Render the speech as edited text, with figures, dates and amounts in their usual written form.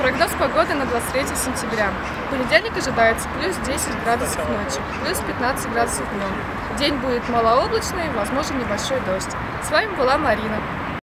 Прогноз погоды на 23 сентября. В понедельник ожидается плюс 10 градусов ночью, плюс 15 градусов днем. День будет малооблачный, возможен небольшой дождь. С вами была Марина.